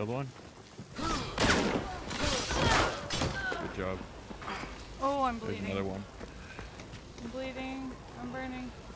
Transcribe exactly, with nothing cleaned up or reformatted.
Killed one. Good job. Oh, I'm There's bleeding. another one. I'm bleeding. I'm burning.